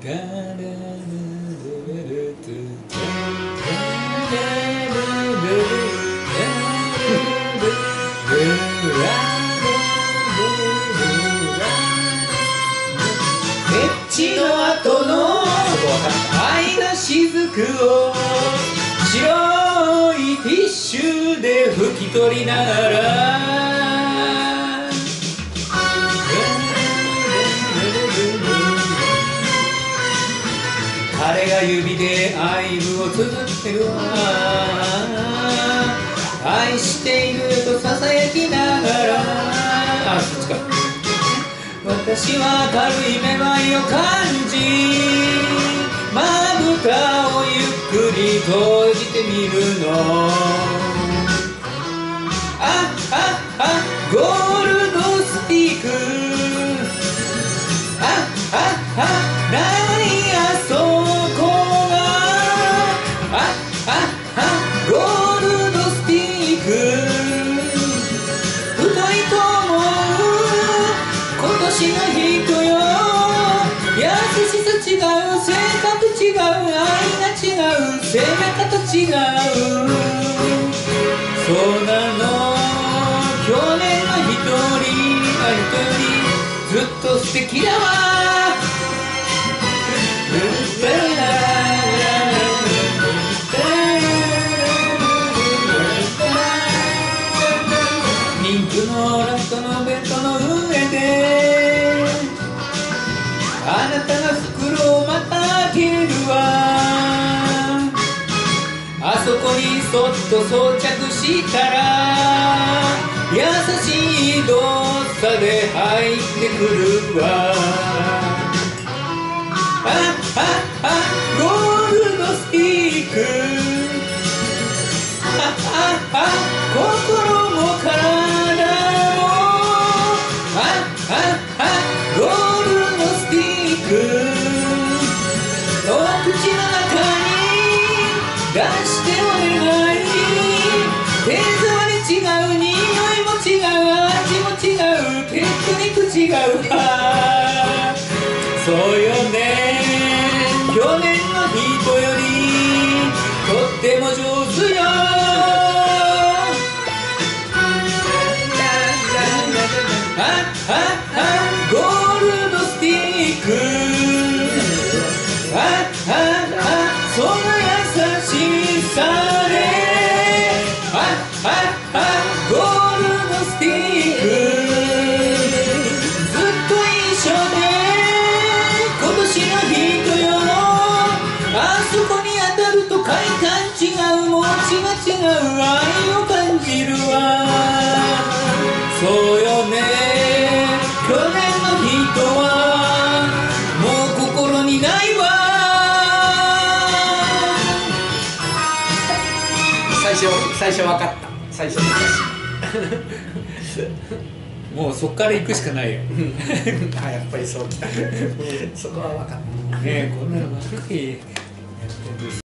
エッチの後の愛の雫を白いティッシュで拭き取りながら彼が指で愛撫を綴ってるわ愛しているとささやきながらあ、そっちか私は軽いめまいを感じまぶたをゆっくり閉じてみるのゴールドスティックないやそこがゴールドスティック太いと思う今年の人よ優しさ違う性格違う愛が違う背中と違うそうなの去年の人よりずっと素敵だわピンクのラストのベッドの上であなたが袋をまた開けるわあそこにそっと装着したら優しい動作で入ってくるわゴールドスティック心も体もゴールドスティックお口の中に出してお願い手触り違う匂いも違う味も違うテクニック違うそうよね去年の人よりとっても上手よゴールドスティックその優しさでゴールドスティックずっと一緒で今年の人よあそこに当たると快感違うもちが違う愛を感じるわそうよね去年の人はもう心にないわ最初分かった最初もうそっから行くしかないよあやっぱりそうきたそこは分かったねえこんなのばっかり